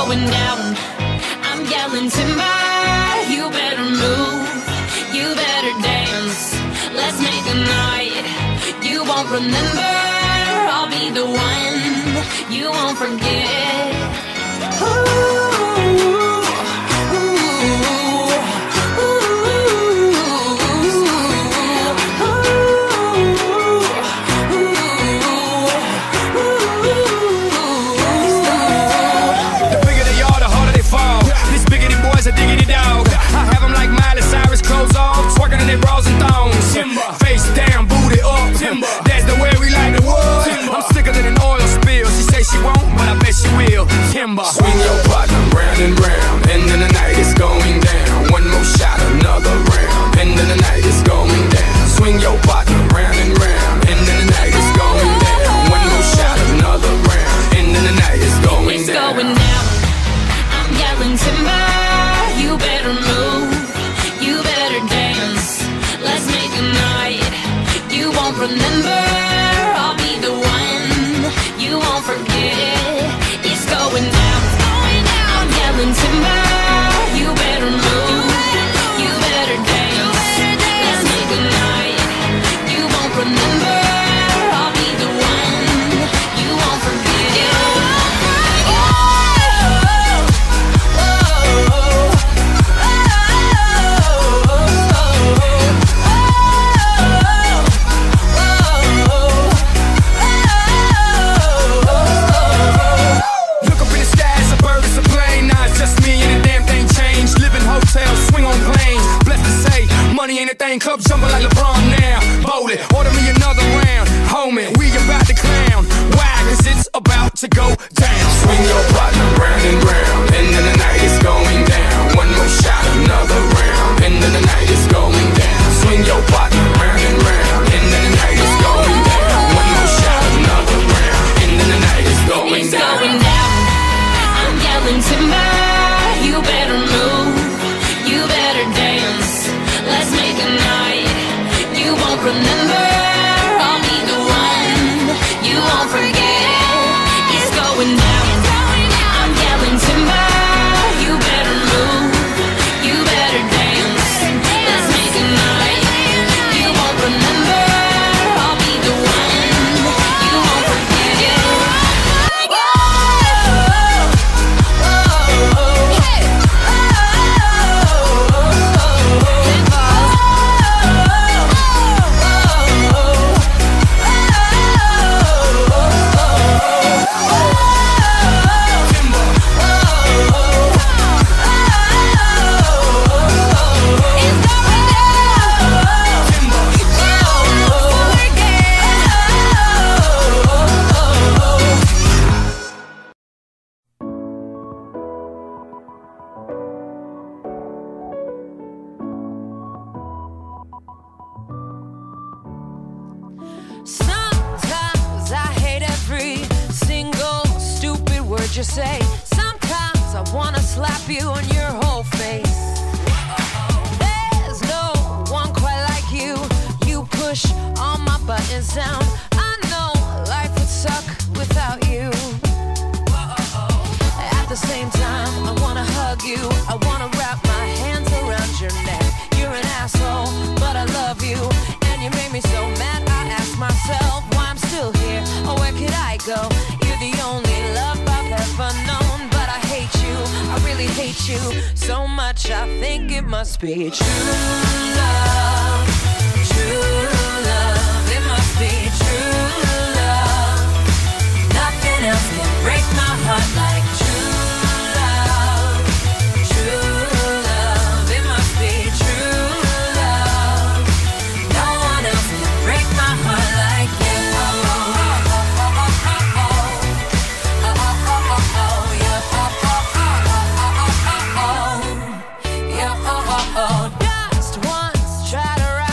going down. I'm yelling timber, you better move, you better dance. Let's make a night you won't remember. I'll be the one you won't forget. Diggity dog, I have them like Miley Cyrus, clothes off, twerking in their bras and thongs. Timber. Face down, booty up. Timber. That's the way we like the wood. Timber. I'm sicker than an oil spill. She say she won't, but I bet she will. Timber. Swing your partner round and round, and then the night is going down. One more shot, another round, and then the night is going down. Swing your partner round and round, and then the night is going down. One more shot, another round, and then the night is going down. It's going down. I'm yelling timber. You better move, you better dance. Let's make a night you won't remember. I'll be the one you won't forget. It's going down, I'm yelling timber. You better move, you better dance. Let's make a night you won't remember. I'll be the one you won't forget. Money ain't a thing, club jumping like LeBron now. Bowl it, order me another round. Homie, we about to clown. Why? Cause it's about to go down. Swing your partner round and round, and then the night is going down. One more shot, another round, and then the night is going down. Swing your partner round and round, and then the night is going down. One more shot, another round, and then the night is going down. It's going down. I'm yelling timber. You better move, you better dance. Let's make a night you won't remember. I'll be the one you won't forget. It's going down. I'm yelling timber. You better move, you better dance. Let's make a night you won't remember. I'll be the one you won't forget. Sometimes I hate every single stupid word you say. Sometimes I wanna slap you on your whole face. There's no one quite like you. You push all my buttons down. I know life would suck without you. At the same time, I wanna hug you. I wanna wrap my hands around your neck. You're an asshole, but I love you. And you made me so mad, I ask myself why I'm still here, or where could I go? You're the only love I've ever known, but I hate you, I really hate you so much, I think it must be true love, it must be true love. Nothing else can break my heart like true love, it must be true love. No one else can break my heart like you. Just once try to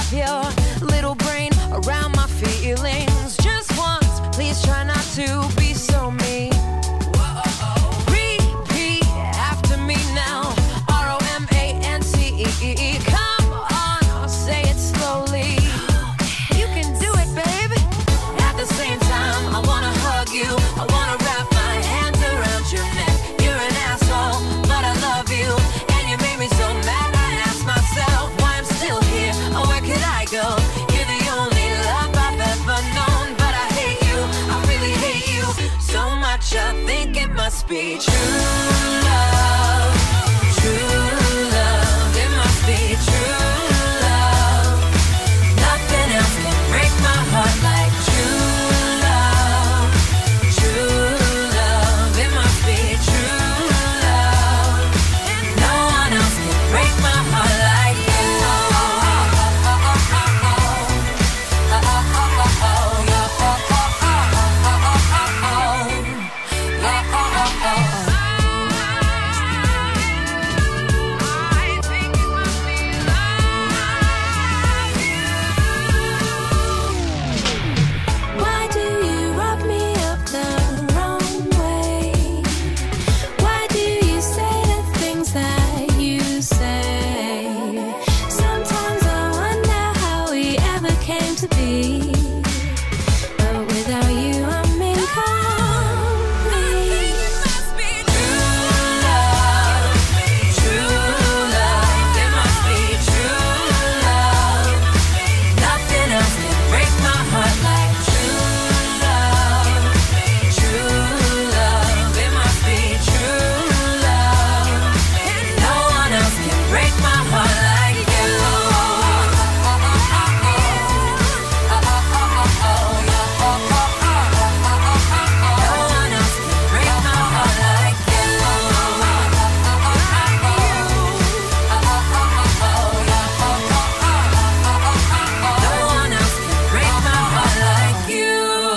must be true love. True love. It must be true love. Nothing else can break my heart like true love. True love. It must be true love. No one else can break my heart like you. Why do you rub me up the wrong way? Why do you say the things that you say? Sometimes I wonder how we ever came to be. But without you, I'm incomplete. It must be true love. True love. It must be true love. Nothing else can break my heart like true love. True love. It must be true love. No one else can break my heart like you. No one else can break my heart like you. No one else can break my heart like you.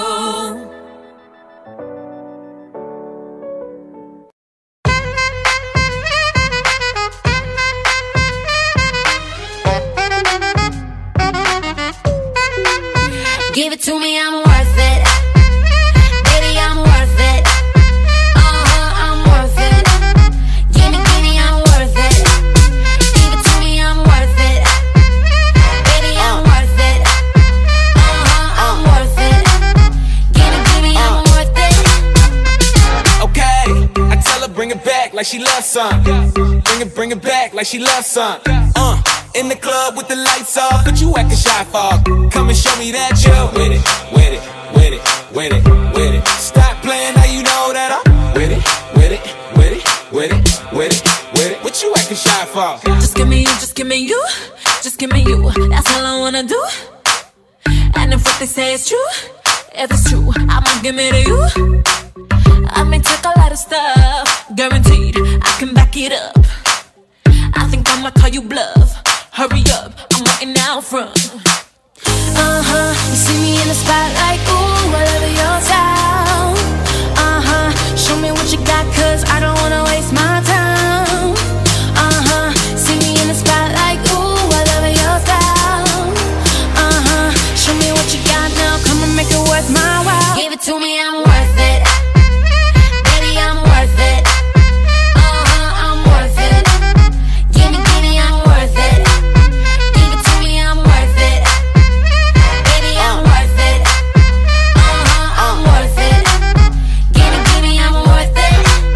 Give it to me, I'm worth it. Baby, I'm worth it. I'm worth it. Give me, I'm worth it. Give it to me, I'm worth it. Baby, I'm worth it. I'm worth it. Give me, I'm worth it. Okay, I tell her bring it back like she loves some. Bring it back like she loves some. In the club with the lights off, but you acting shy for. Come and show me that you're with it, with it, with it, with it, with it. Stop playing, now you know that I'm with it, with it, with it, with it, with it, with it. What you acting shy for? Just give me you, just give me you, just give me you. That's all I wanna do. And if what they say is true, if it's true, I'ma give it to you. I may take a lot of stuff, guaranteed I can back it up. I think I'ma call you bluff. Hurry up, I'm waiting out front. You see me in the spotlight, ooh, I love your style. Show me what you got, cause I don't wanna waste my time. See me in the spotlight, ooh, I love your style. Show me what you got now, come and make it worth my while. Give it to me, I'm worth it. Baby, I'm worth it. I'm worth it. Give me, I'm worth it. Give it to me, I'm worth it. Baby, I'm worth it. I'm worth it. Give me, I'm worth it.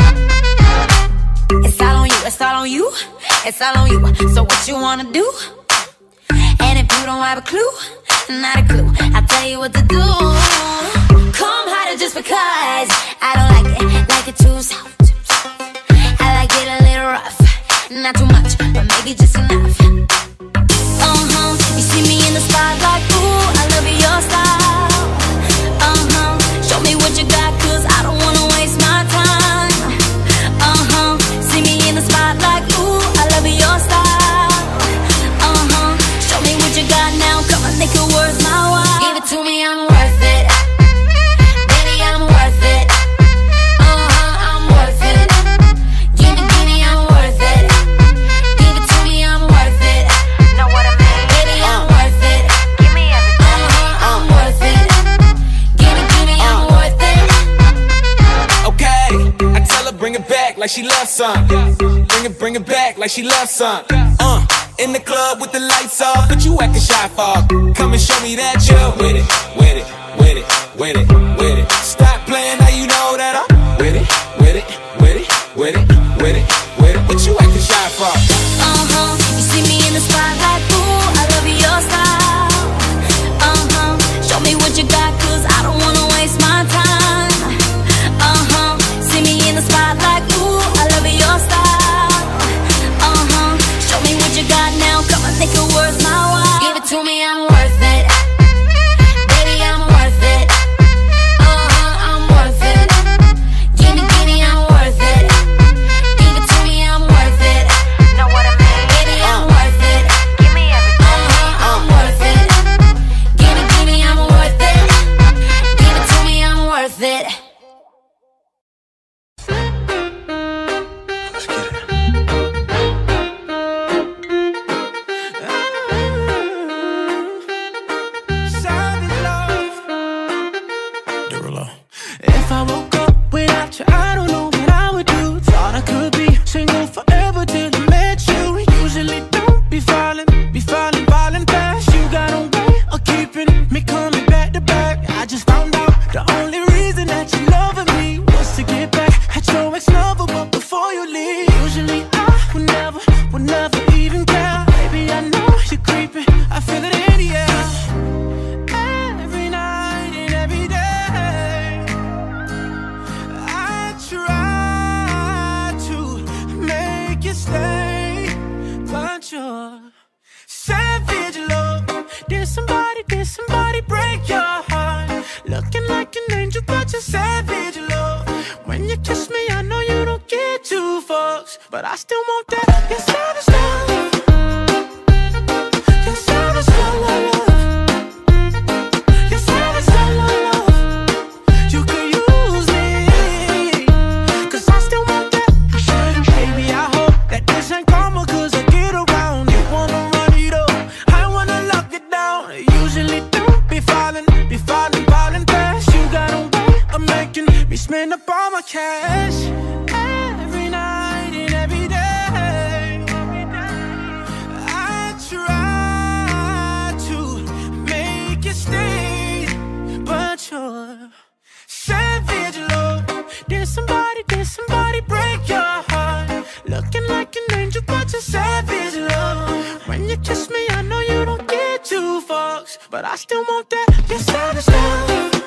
It's all on you, it's all on you, it's all on you. So what you wanna do? And if you don't have a clue, not a clue, I'll tell you what to do. Come harder just because I don't like it too soft. I like it a little rough, not too much, but maybe just enough. You see me in the spotlight, ooh, I love your style. Show me what you got, cause I don't wanna waste my time. See me in the spotlight, ooh, I love your style. Show me what you got now, come on, make it worth my while. Give it to me, I'm worth it. Baby, I'm worth it. I'm worth it. Give me, I'm worth it. Give it to me, I'm worth it. Know what I mean? Baby, I'm worth it. Give me everything. I'm worth it. Give me, I'm worth it. Okay, I tell her bring it back like she loves some. Bring it back like she loves some. In the club with the lights off, but you acting shy for. Come and show me that you're with it, with it, with it, with it, with it. Stop playing, now you know that I'm with it, with it, with it, with it, with it, with it. What you acting shy for? You see me in the spotlight, ooh, I love your style. Show me what you got, cause I don't wanna waste my time. See me in the spotlight. did somebody break your heart? Looking like an angel, but you're savage, love. When you kiss me, I know you don't get two fucks, but I still want that. You're savage love. You're savage love, love. You're savage love, love. You could use me, 'cause I still want that. Baby, I hope that this ain't karma, 'cause I get around. You wanna run it up, I wanna lock it down. Usually don't be falling fast. You got a way of making me spend up all my cash. Every night and every day, I try to make you stay, but you're savage, love. Did somebody break your heart? Looking like an angel, but you're savage, love. When you kiss me, I know you don't get two fucks, but I still want that. You're savage, love.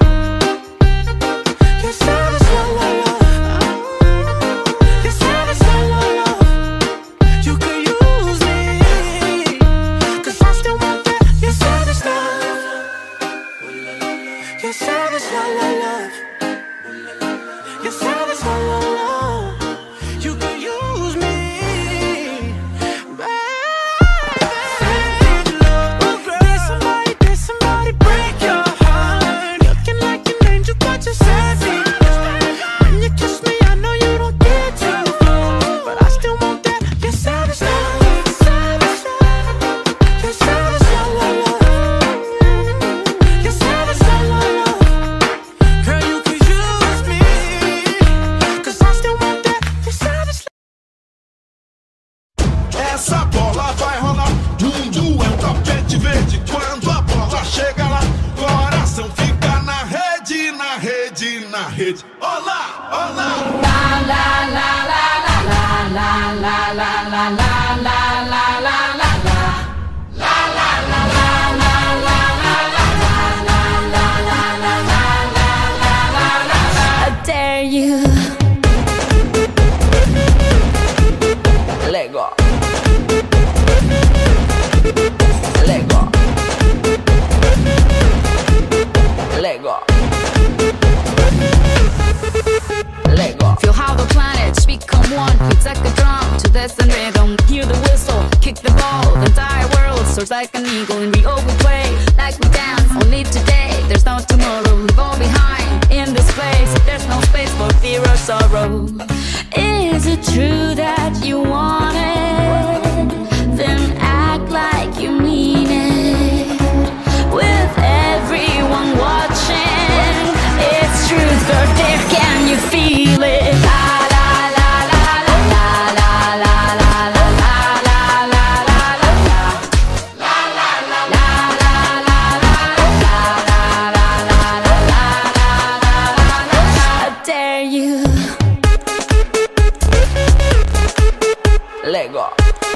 You're savage, love, love, love. You're savage, love, love, love. You could use me, 'cause I still want that. You're savage, love. You're savage, love, love, love. You're savage, love, love, love. You could use me, savage love. Did somebody break your heart? Looking like an angel, but you're savage. When you kiss me, I know you don't get too far, but I still want that. You're savage love. You're savage love, love, love. You're savage love, love, love. Girl, you could use me, 'cause I still want that. You're savage love. Essa bola vai rolar, mundo é um tapete verde. Quando a bola chega lá, coração fica na rede, na rede, na rede. Olá, olá. I dare you. Let go. Let go. Let go. Let go. Feel how the planets become one. It's like a drum to this and rhythm. Hear the whistle, kick the ball. The entire world soars like an eagle, and we all we play like we dance. Only today, there's no tomorrow. Leave all behind in this place. There's no space for fear or sorrow. Is it true that you want it? Then act like you mean it. With everyone watching, it's truth or dare. Can you feel it? La la la la la la la la la la la la la la la. La la la la la la la la la la la la. I dare you. Let go.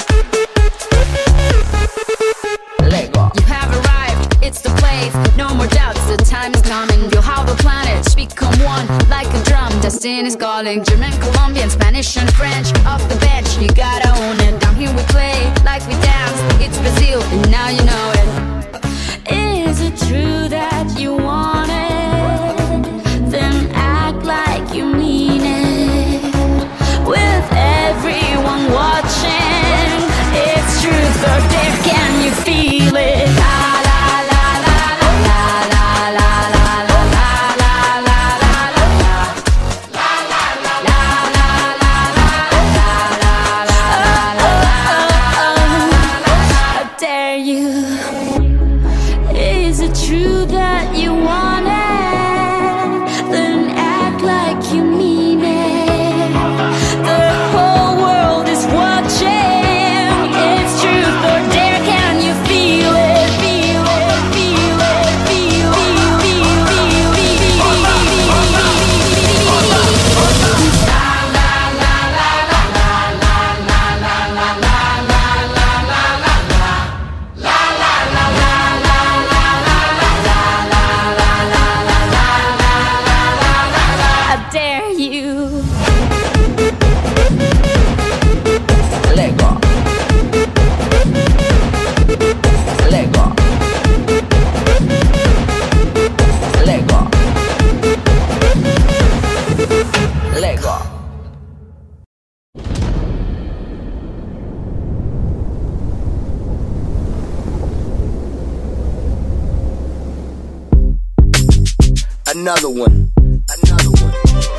Let go. You have arrived, it's the place. No more doubts, the time is coming. Feel how the planets become one, like a drum. Destiny's calling. German, Colombian, Spanish and French. Off the bench, you gotta own it. Down here we play like we dance. It's Brazil, and now you know it. Is it true that you want it? Then act like you mean it. With everyone watching, it's truth or dare. Can you feel it? La la la la la la la la la la la la la la la. La la la la la la la la la la. I dare you. Is it true that you want it? Then act like you mean it. The whole world is watching. It's truth or dare. Can you feel it? Feel it, feel it, feel it, feel it, feel it. Another one. Another one.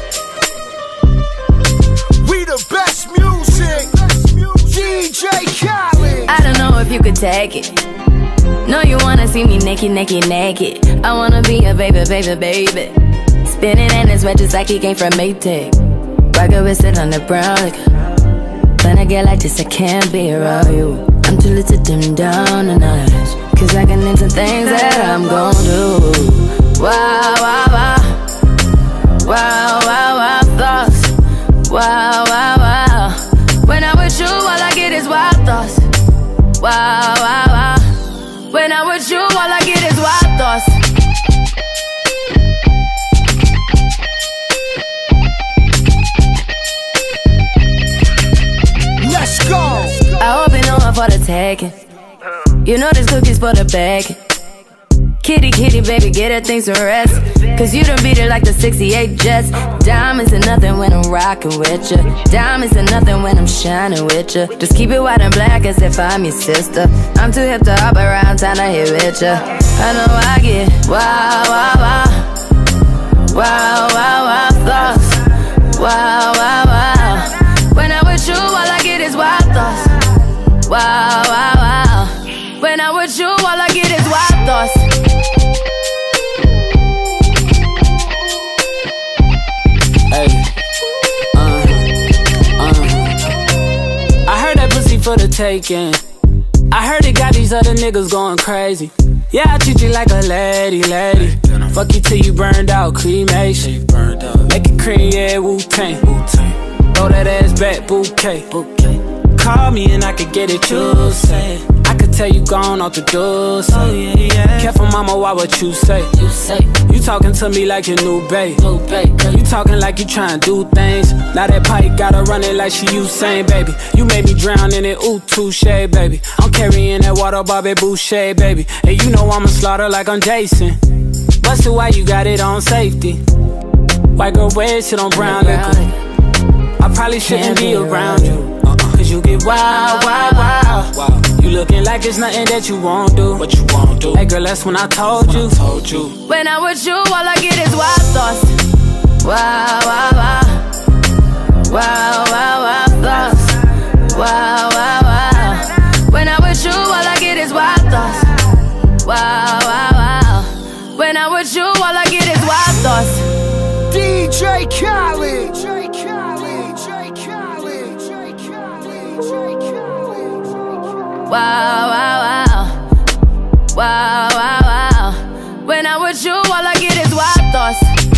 We the best music. DJ Khaled. I don't know if you could take it. No, you wanna see me naked, naked, naked. I wanna be a baby, baby, baby. Spinning in his red just like he came from Maytag. Rocket with it on the brown liquor. When I get like this, I can't be around you. I'm too little to dim down the night. Cause I can name some things that I'm gon' do. Wow, wow, wow. Wow, wow, wow, thoughts. Wow, wow, wow. When I'm with you, all I get is wild thoughts. Wow, wow, wow. When I'm with you, all I get is wild thoughts. Let's go. I hope you know I'm for the taking. You know this cookie's for the bag. Kitty, kitty, baby, get her things to rest. Cause you done beat it like the 68 Jets. Diamonds are nothing when I'm rockin' with ya. Diamonds are nothing when I'm shining with ya. Just keep it white and black as if I'm your sister. I'm too hip to hop around town to hit with ya. I know I get wow, wow, wow. Wow, wow, wow, thoughts. Wow, wow, wow. When I'm with you, all I get is wild thoughts. Wow, wow, wow. When I'm with you, all I get is wild thoughts. I heard that pussy for the taking. I heard it got these other niggas going crazy. Yeah, I treat you like a lady, lady. Fuck you till you burned out, cremation. Make it cream, yeah, Wu-Tang. Throw that ass back, bouquet. Call me and I could get it, you say. I could tell you gone off the door, say. Oh, yeah, yeah. Careful, mama, why what you say? You talking to me like your new babe. You talking like you trying to do things. Now that pipe gotta run it like she Usain, baby. You made me drown in it, ooh, touche, baby. I'm carrying that water, Bobby Boucher, baby. And you know I'ma slaughter like I'm Jason. Busted, why you got it on safety? White girl red shit on brown liquor. I probably shouldn't be around you. Cause you get wild, wild, wild. You looking like there's nothing that you won't do. What you won't do? Hey girl, that's when I told you. When I'm with you, all I get is wild thoughts. Wow, wow, wow. Wow, wow, wow, thoughts. Wow, wow, wow. When I'm with you, all I get is wild thoughts. Wow, wow, wow. When I'm with you, all I get is wild thoughts. DJ Khaled. Wow, wow, wow. Wow, wow, wow. When I'm with you, all I get is wild thoughts.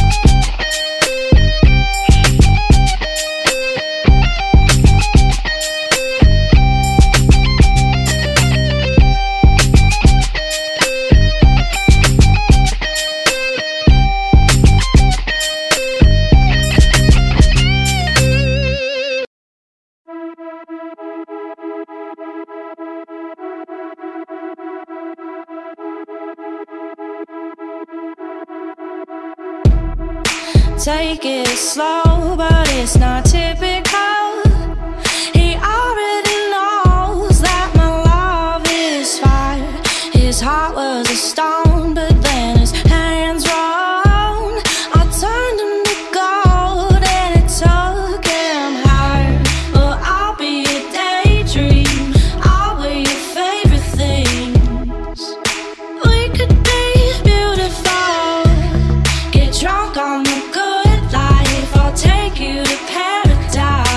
Take it slow, but it's not typical. He already knows that my love is fire. His heart was a stone, but then his hands rolled. I turned him to gold and it took him higher. Well, I'll be a daydream. I'll wear your favorite things. We could be beautiful. Get drunk on the good life. I'll take you to paradise.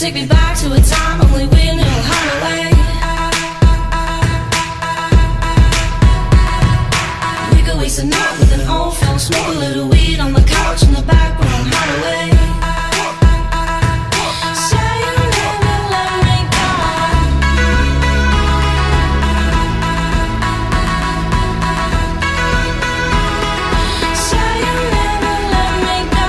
take me back to a time only we knew how to wait. We could waste a night with an old film, smoke a little weed on the couch in the background, hide away. Say you never let me go. Say you never let me go.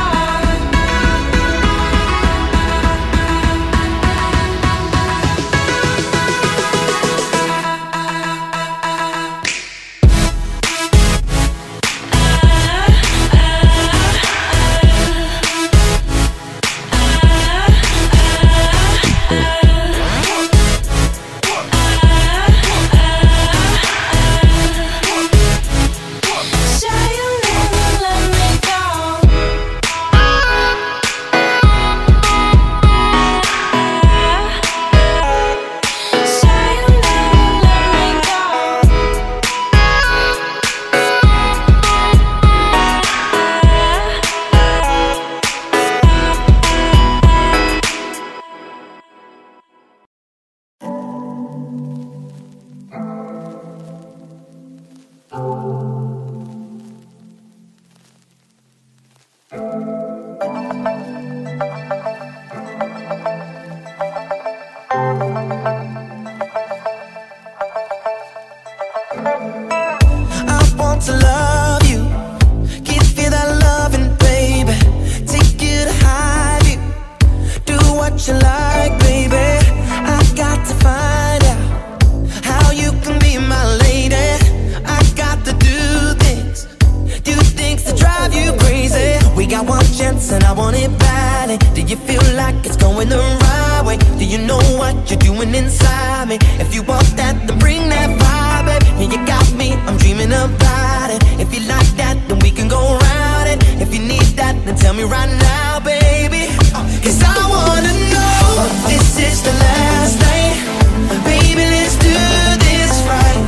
I want to love you, give you that loving, baby. Take you to high view, do what you like, baby. I got to find out how you can be my lady. I got to do things to drive you crazy. We got one chance and I want it badly. Do you feel like it's going the right way? Do you know what you're doing inside me? If you want that, then bring that vibe, baby. And you got me, I'm dreaming about it. If you like that, then we can go round it. If you need that, then tell me right now, baby. Cause I wanna know if this is the last night. Baby, let's do this right.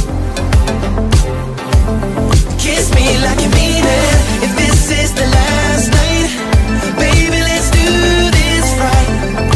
Kiss me like you mean it. If this is the last night, baby, let's do this right.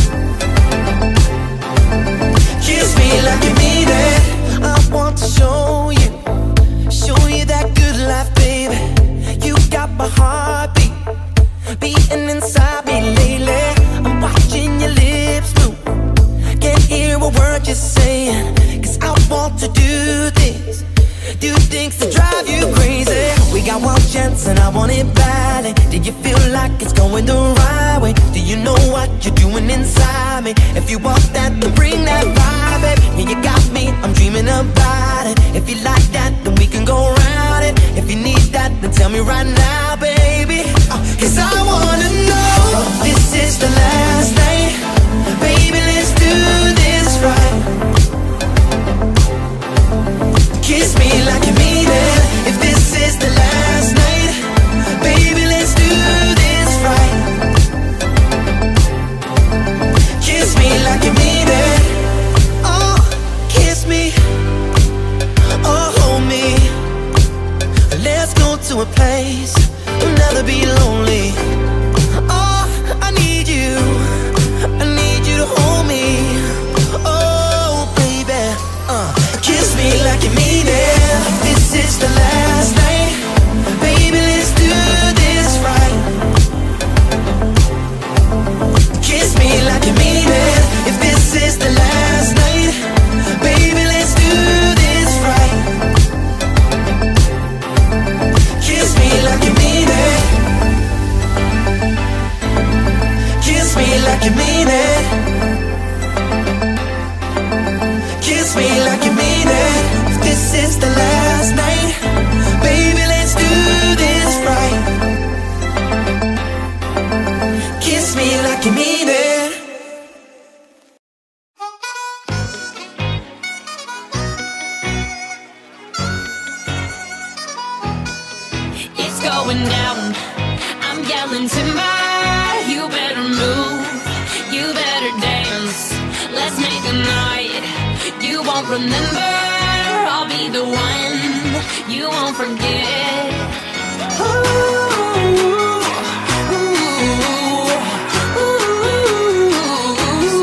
Kiss me like you mean it. I want to show you that good life, baby. You got my heartbeat beating inside me lately. I'm watching your lips move, can't hear a word you're saying. Cause I want to do things to drive you crazy. We got one chance and I want it badly. Do you feel like it's going the right way? Do you know what you're doing inside me? If you want that, then bring that vibe, baby. Yeah, you got me, I'm dreaming about it. If you like that, then we can go round it. If you need that, then tell me right now, baby. Cause I wanna know if this is the last night. Baby, let's do this right. Kiss me like you mean it. If this is the last night, baby, let's do this right. Kiss me like you mean it. Oh, kiss me. Oh, hold me. Let's go to a place we'll never be lonely. Oh, I need you. I need you to hold me. Oh, baby. Kiss me like you mean it. This is the last night. Baby, let's do this right. Kiss me like you mean it. If this is the last night, baby, let's do this right. Kiss me like you mean it. Kiss me like you mean it. Kiss me like you mean it. If this is the last night, baby, let's do this right. Kiss me like you mean it. It's going down, I'm yelling timber. You better move, you better dance. Let's make a night you won't remember. I'll be the one you won't forget. Ooh, ooh, ooh.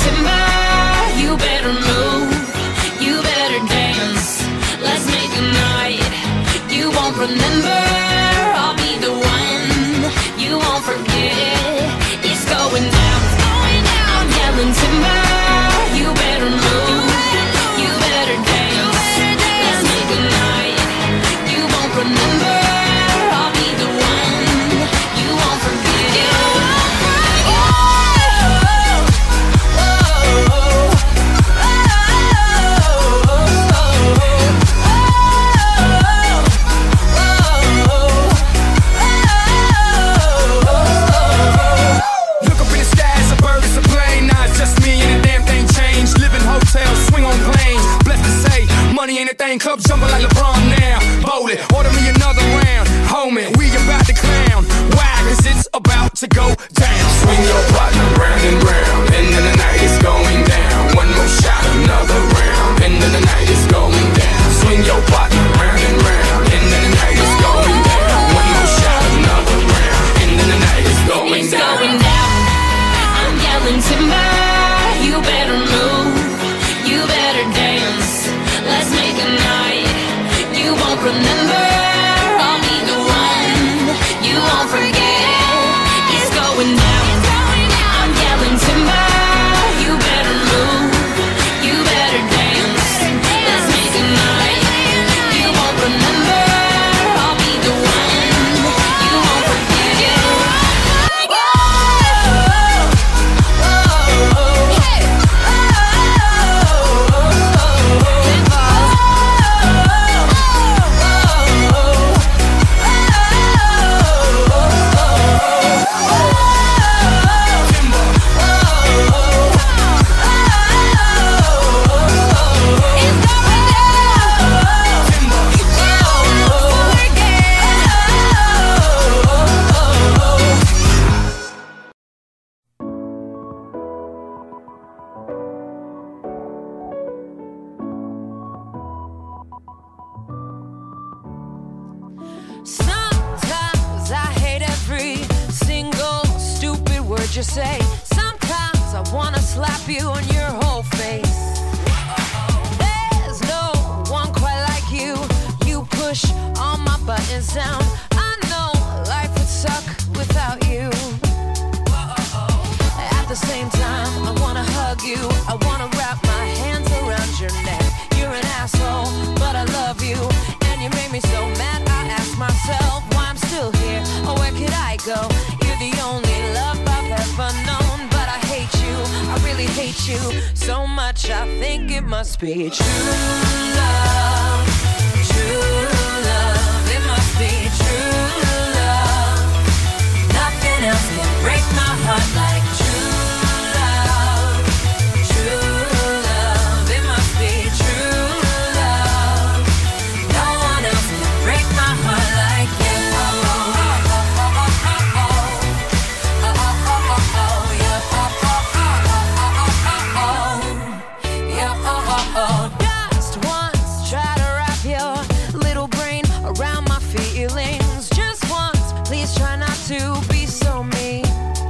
timber, you better move, you better dance. Let's make a night you won't remember. I'll be the one you won't forget. It's going down, I'm yelling timber, you better move, you better dance. Let's make a night you won't remember. I'll be the one you won't forget. Look up in the sky, it's a bird, it's a plane. Nah, it's just me and the damn thing changed. Live in hotels, swing on planes. Blessed to say, money ain't a thing. Club jumping like LeBron now. Bowl it, order me another round. Homie, we about to clown. Why? Cause it's about to go down. Swing your partner round and round. End of the night is going down. One more shot, another round. End of the night is going down. Swing your partner round and round. End of the night is going down. One more shot, another round. End of the night is going It's down. going down, I'm yelling timber, you better move, you better dance. Let's make a night you won't remember. I'll be the one you won't forget. It's going down, I'm yelling timber, you better move, you better dance. Let's make a night you won't remember. I'll be the one you won't forget. Sometimes I hate every single stupid word you say. Sometimes I wanna slap you on your whole face. There's no one quite like you. You push all my buttons down. I know life would suck without you. At the same time, I wanna hug you. I wanna wrap my hands around your neck. You're an asshole, but I love you. And you made me so mad, I ask myself why I'm still here. Or where could I go? You're the only love I've ever known. But I hate you, I really hate you so much, I think it must be true love. True love, it must be true love. Nothing else can break my heart like true love. True love, it must be true love. No one else can break my heart like you. Just once, try to wrap your little brain around my feelings. Just once, please try not to be so mean.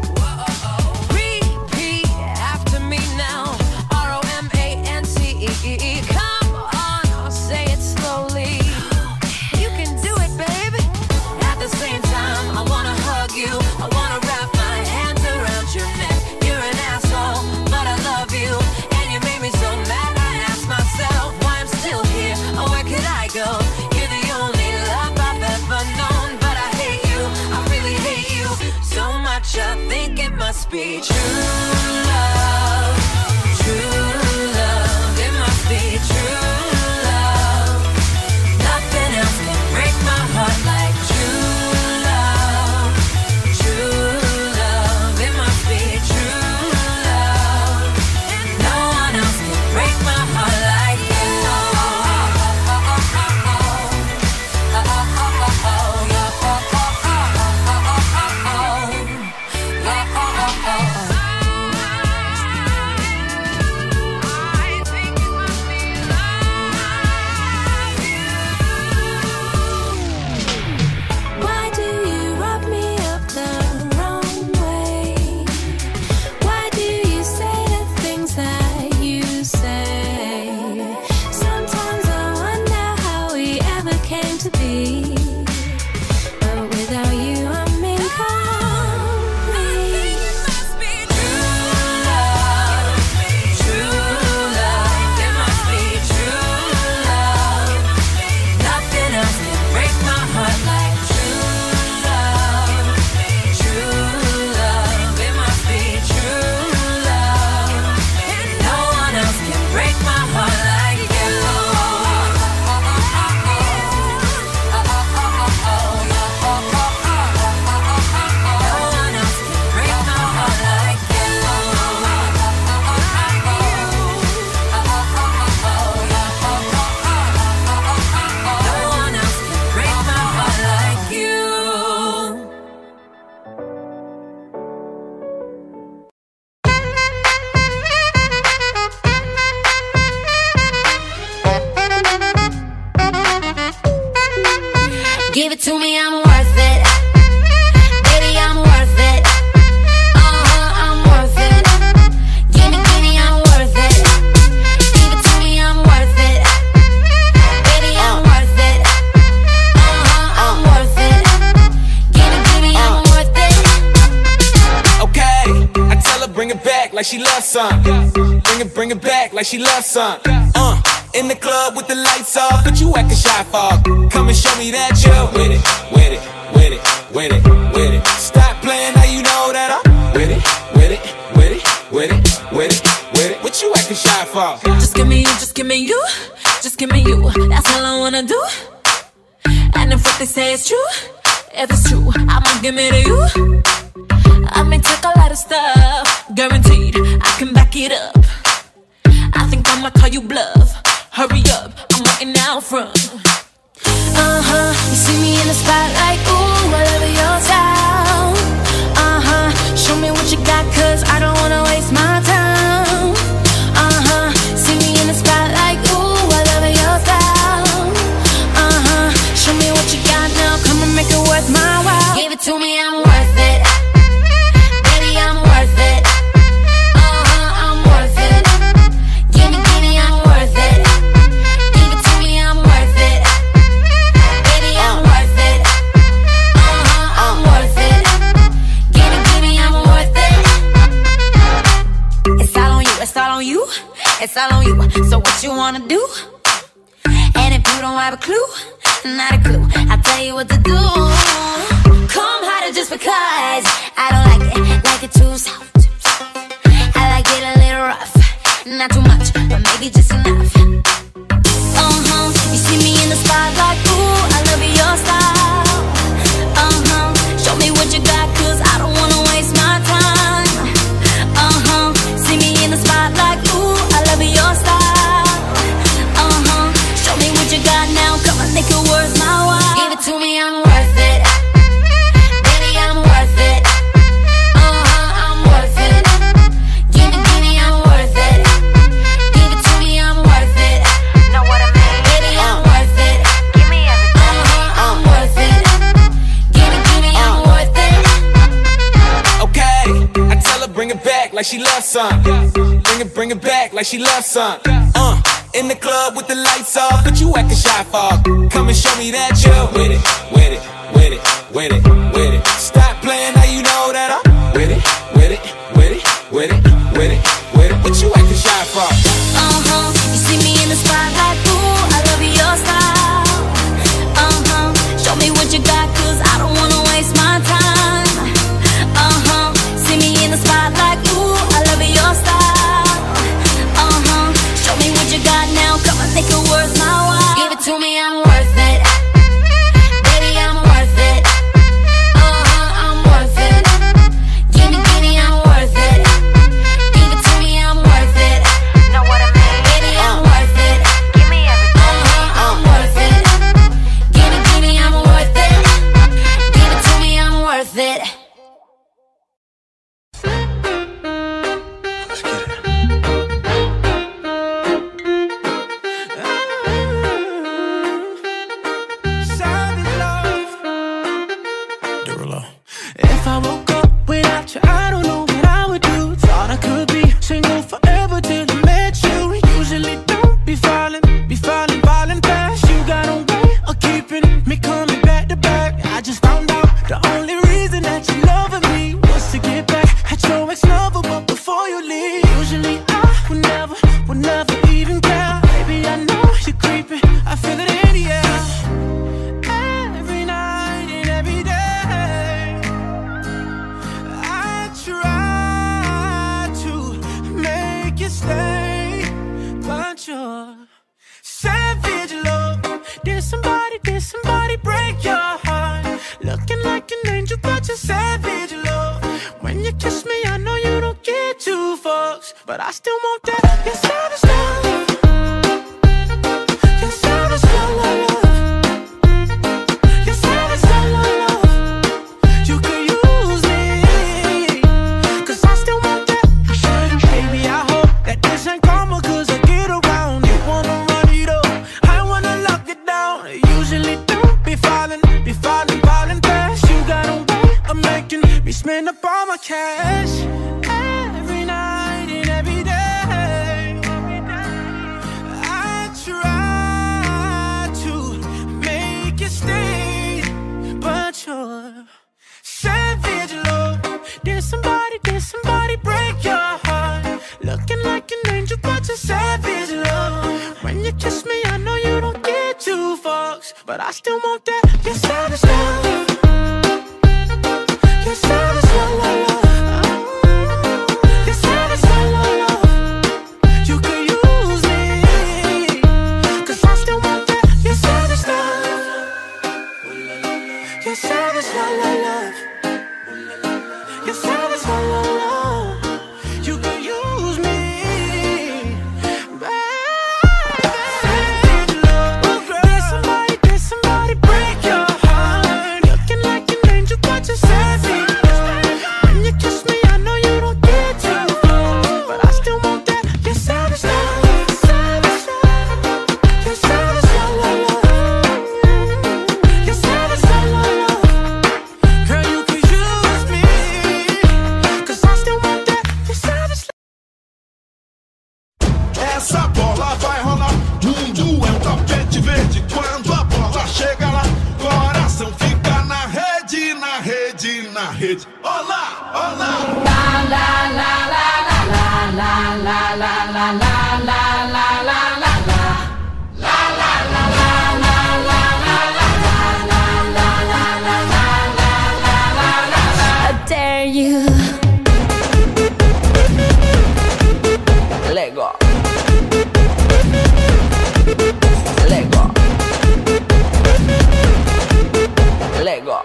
Repeat after me now. ROMANCE. Come on, I'll say it slowly. You can do it, baby. At the same time, I wanna hug you. I wanna wrap my hands around your neck. You're an asshole, but I love you. And you made me so mad, I ask myself why I'm still here. Or where could I go? You're the only love I've ever known. But I hate you, I really hate you so much, I think it must be true love. True love, it must be true love. Nothing else can break my heart like true love. True love, it must be true love. No one else can break my heart like you. to me, I'm worth it. Baby, I'm worth it. I'm worth it. Give me, I'm worth it. Give it to me, I'm worth it. Baby, I'm worth it. I'm worth it. Give me, I'm worth it. Okay, I tell her bring it back like she loves some. Bring it back like she loves some. In the club with the lights off, but you acting shy for. Come and show me that you're with it, with it, with it, with it, with it. Stop playing, now you know that I'm with it, with it, with it, with it, with it, with it. What you acting shy for? Just give me you, just give me you, just give me you. That's all I wanna do. And if what they say is true, if it's true, I'ma give it to you. I may take a lot of stuff, guaranteed I can back it up. I think I'ma call you bluff. Hurry up, I'm waiting out front. You see me in the spotlight, ooh, I love your style. Show me what you got, cause I don't wanna waste my time. See me in the spotlight, ooh, I love your style. Show me what you got now, come and make it worth my while. Give it to me, I'm worth it. Baby, I'm worth it. I'm worth it. Give me, I'm worth it. Give it to me, I'm worth it. Baby, I'm worth it. I'm worth it. Give me, I'm worth it. It's all on you, it's all on you, it's all on you. So what you wanna do? And if you don't have a clue, not a clue, I'll tell you what to do. Come harder just because I don't like it too soft. I like it a little rough, not too much, but maybe just enough. You see me in the spotlight, ooh, I love your style. Show me what you got, cause I don't wanna waste my time. See me in the spotlight, ooh, I love your style. Show me what you got now, come on, make it worth my while. Give it to me, I'm worth it. Baby, I'm worth it. I'm worth it. Give me, I'm worth it. Give it to me, I'm worth it. Know what I mean? Baby, I'm worth it. Give me everything. I'm worth it. Give me, I'm worth it. Okay, I tell her bring it back like she loves some. Bring it back like she loves some. In the club with the lights off, but you acting shy for. Come and show me that you're with it, with it, with it, with it, with it. Stop playing, now you know that I'm with it, with it, with it, with it, with it, with it. What you acting shy for? You see me in the spotlight, ooh, I love your style. Show me what you got, cause I don't wanna waste my time. See me in the spotlight, ooh, I love your style. Show me what you got now, come on, make it worth my while. Give it to me, I'm worth it. Baby, I'm worth it. I'm worth it. Give me, I'm worth it. Give it to me, I'm worth it. Know what I mean? Baby, I'm worth it. Give me everything. I'm worth it. Give me, I'm worth it. Give it to me, I'm worth it. Let's get it. Savage love. Derulo. If I woke up without you, I don't know what I would do. Thought I could be single forever till I met you. Usually don't be falling fast. You got a way of keeping me coming back to back. I just found out the only reason that you loving me was to get back at your ex-lover, but before you leave, usually I would never even care. Baby, I know you're creeping, I feel it in the air. Every night and every day, I try to make you stay, but you're savage love. Did somebody break your heart? Looking like an angel, but you're savage love. When you kiss me, I know you don't get two fucks, but I still want that. You're savage love. You're savage love. You're savage love. You could use me, cause I still want that. Baby, I hope that this ain't karma, cause I get around. You wanna run it up, I wanna lock it down. Usually don't be falling bunch of savage love. When you kiss me, I know you don't get two fucks, but I still want that. Your savage love. Your savage love, love, love. Your savage love, love, love. You could use me, 'cause I still want that. Your savage love. Your savage love, love, love. Your savage love, love, love. You could use me. Essa bola vai rolar, mundo é um tapete verde. Quando a bola chega lá, coração fica na rede, na rede, na rede. Olá, olá. La la la la la la la la la la la la la la. You Let go. Let go. Let go.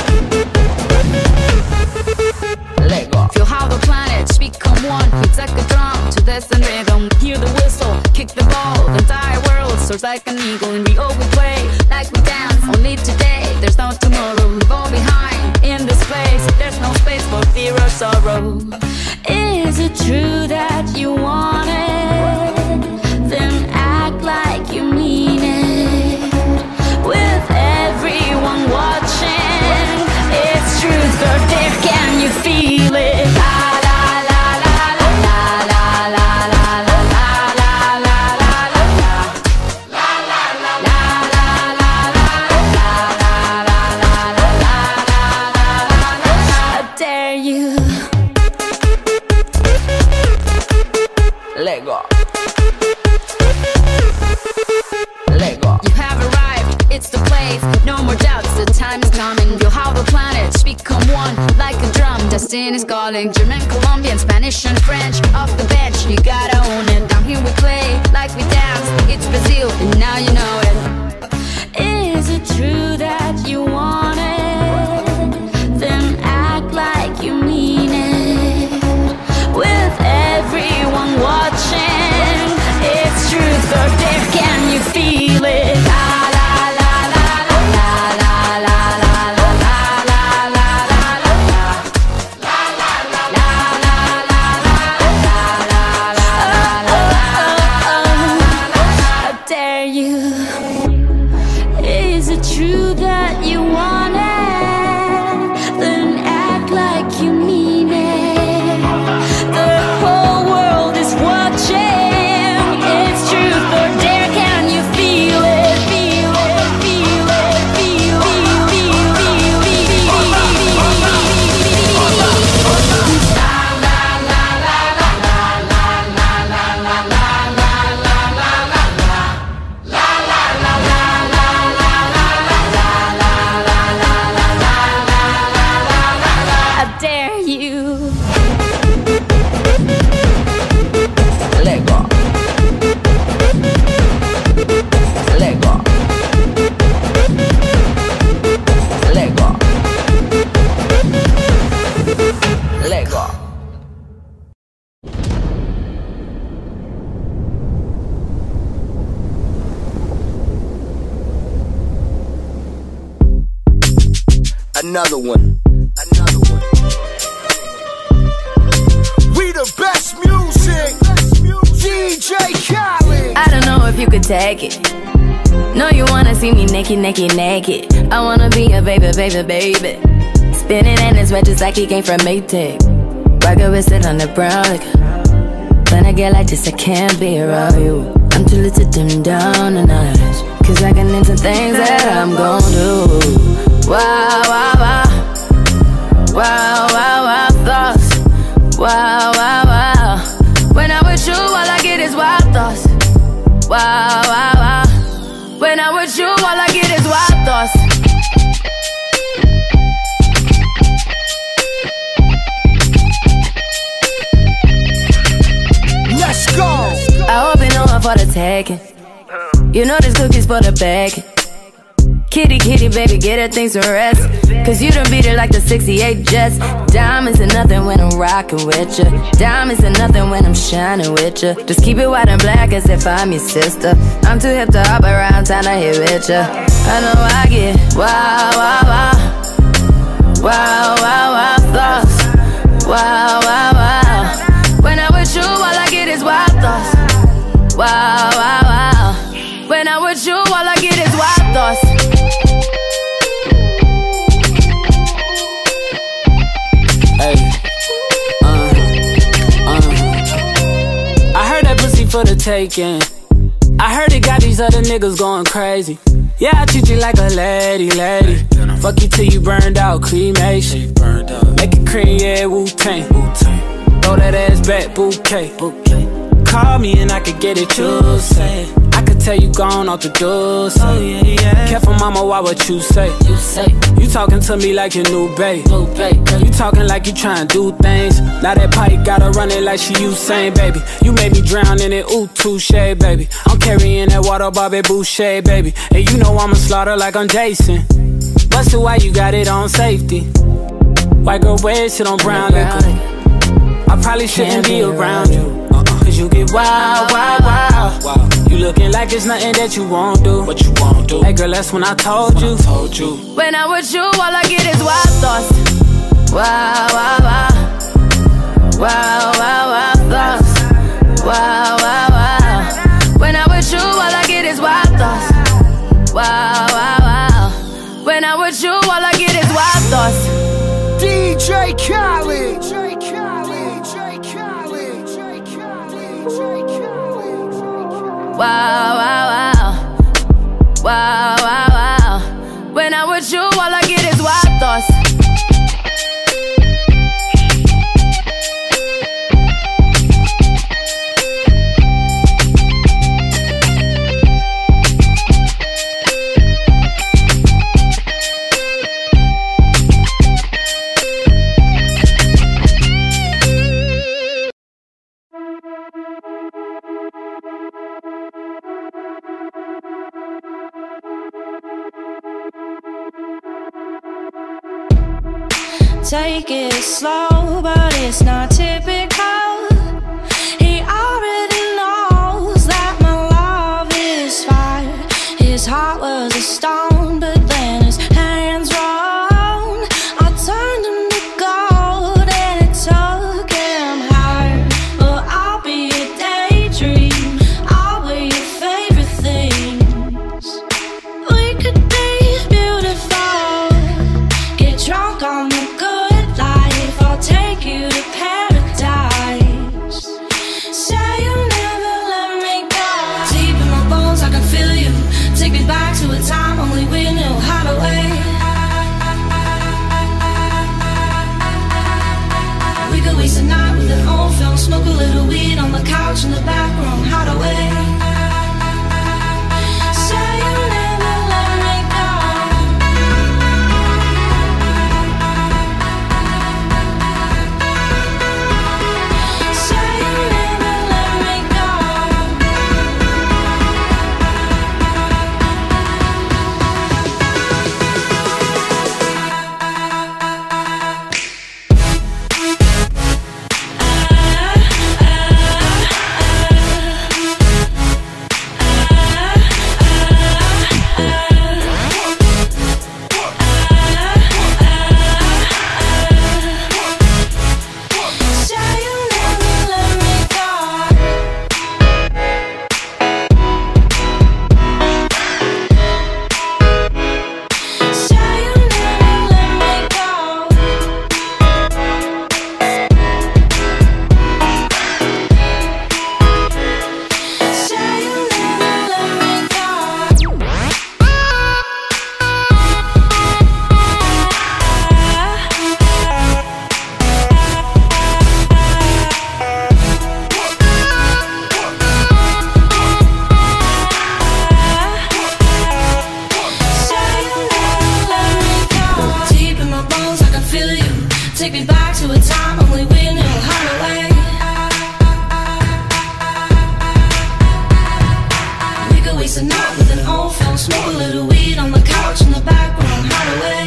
Let go. feel how the planets become one. It's like a drum to this and rhythm. Hear the whistle, kick the ball. The entire world soars like an eagle, and we all we play like we dance. Only today, there's no tomorrow. We fall behind in this place. There's no space for fear or sorrow. Is it true that you want it? Then act like you mean it. With everyone watching, it's truth or dare. Can you feel it? La la la la la la la la la la la la la la la la la la. I dare you. Let go. Let go. You have arrived, it's the place. No more doubts, the time is coming. Feel how the planets become one, like a drum. Destiny's calling. German, Colombian, Spanish, and French. Off the bench, you gotta own it. Down here we play like we dance. It's Brazil, and now you know it. Is it true that you want it? Then act like you mean it. With everyone watching, it's truth or dare. Can you feel it? La la la la la la la la la la la la la la la I dare you. Is it true that you want it? Then act like you mean it. The whole world is watching. It's truth or dare. Can you feel it? Feel it, feel it, feel it, feel it, I dare you. Let go. Let go. Let go. Let go. Another one. Another one. We the best music. DJ Khaled. I don't know if you could take it. No, you wanna see me naked, naked, naked. I wanna be a baby, baby, baby. Spinning in his red just like he came from Maytag. Rocket with it on the brown liquor. When I get like this, I can't be around you. I'm too little to dim down a notch, 'cause I can into things that I'm gon' do. Wow, wow, wow. Wow, wow, wow, thoughts. Wow, wow, wow. When I'm with you, all I get is wow. wow, wow, wow. When I'm with you, all I get is wild thoughts. Let's go. I hope you know I'm for the taking. You know this cookie's for the bag. Kitty, kitty, baby, get her things to rest. Cause you done beat it like the 68 Jets. Diamonds are nothing when I'm rockin' with ya. Diamonds are nothing when I'm shining with ya. Just keep it white and black as if I'm your sister. I'm too hip to hop around town to hit with ya. I know I get wow, wow, wow. Wow, wow, wow thoughts. Wow, wow, wow. When I'm with you, all I get is wild thoughts. Wow, wow, wow. When I'm with you, all I get is wild thoughts. I heard that pussy for the taking. I heard it got these other niggas going crazy. Yeah, I treat you like a lady, lady. Fuck you till you burned out, cremation. Make it cream, yeah, Wu-Tang. Throw that ass back, bouquet. Call me and I could get it, you say. I could tell you gone off the door, say. Oh, yeah, yeah. Careful, mama, why what you say? You talking to me like your new babe. You talking like you trying to do things. Now that pipe gotta run it like she Usain, baby. You made me drown in it, ooh, touche, baby. I'm carrying that water, Bobby Boucher, baby. And you know I'ma slaughter like I'm Jason. Busted, why you got it on safety? White girl wear shit on brown liquor. I probably shouldn't be around you. Cause you get wild, wild, wild. You looking like it's nothing that you won't do. What you won't do. Hey girl, that's when I told you. When I'm with you, all I get is wild thoughts. Wow, wow, wow. Wow, wow, wow thoughts. Wow, wow, wow. When I'm with you, all I get is wild thoughts. Wow, wow, wow. When I'm with you, all I get is wild thoughts. DJ Khaled. Wow, wow, wow. Wow, wow, wow. When I'm with you, all I get is wild thoughts. Take it slow, but it's not typical. He already knows that my love is fire. His heart was a stone, but then his hands rolled. I turned him to gold and it took him higher. Well, I'll be a daydream, I'll be your favorite things. We could be beautiful, get drunk on the good life. I'll take you to paradise. Say you'll never let me go. Deep in my bones I can feel you. Take me back to a time a night with an old film, smoke a little weed on the couch in the background, hide away.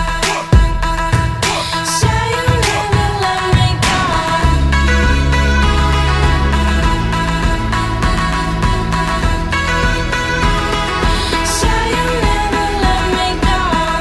Say you'll never let me go. Say you'll never let me go.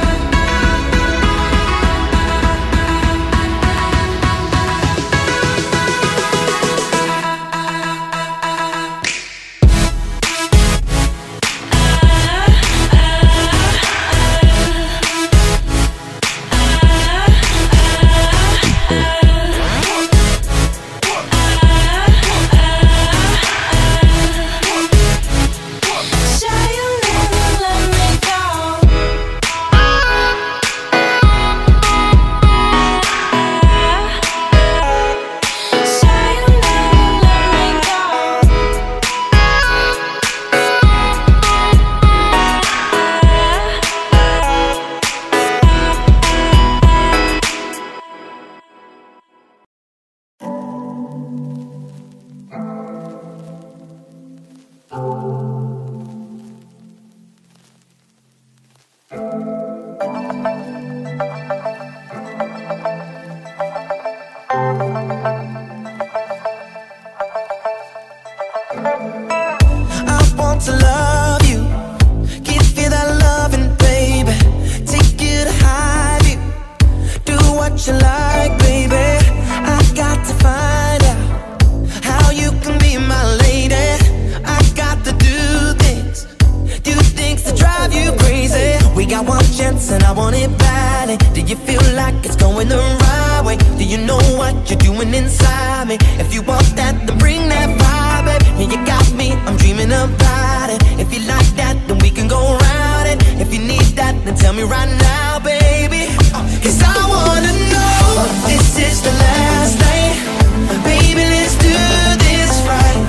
I want to love you, give you that loving, baby. Take you to high view, do what you like, baby. I got to find out how you can be my lady. I got to do things to drive you crazy. We got one chance and I want it badly. Do you feel like it's going the right way? Do you know what you're doing inside me? If you want that, then bring that vibe, baby. Yeah, you got me, I'm dreaming about it. If you like that, then we can go around it. If you need that, then tell me right now, baby. Cause I wanna know, this is the last night. Baby, let's do this right.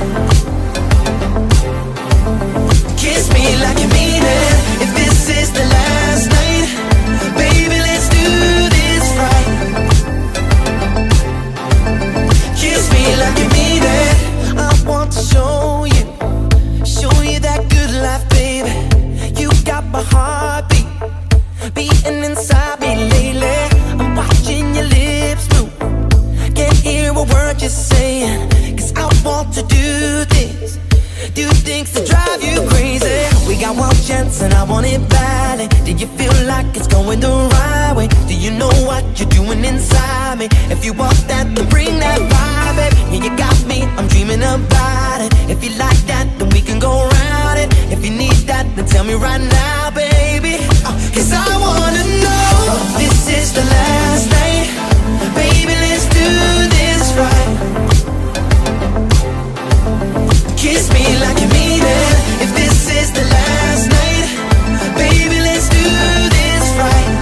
Kiss me like you mean it. If this is the last night, baby, let's do this right. Kiss me like you mean it. I want to show you that good life, baby. You got my heartbeat beating inside me lately. I'm watching your lips move, can't hear a word you're saying. Cause I want to do things to drive you crazy. We got one chance and I want it badly. Do you feel like it's going the right way? Do you know what you're doing inside me? If you want that, then bring that vibe, baby. Yeah, you got me, I'm dreaming about it. If you like that, then we can go around it. If you need that, then tell me right now, baby. Cause I wanna know, this is the last night. Baby, let's do this right. Kiss me like you mean it. If this is the last night, baby, let's do this right.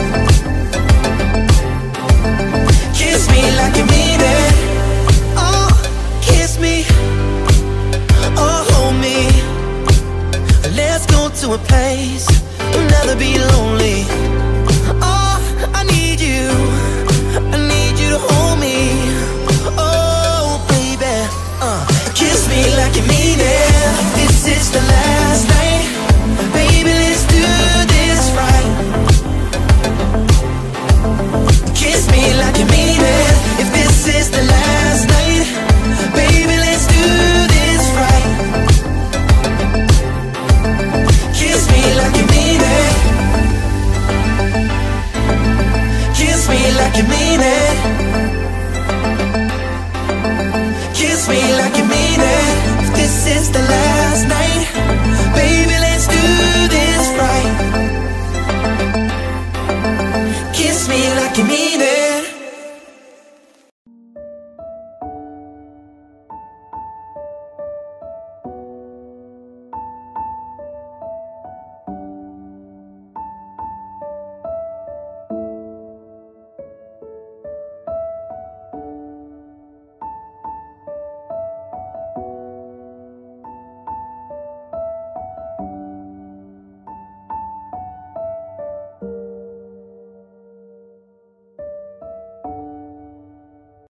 Kiss me like you mean it. Oh, kiss me. Oh, hold me. Let's go to a place we'll never be lonely.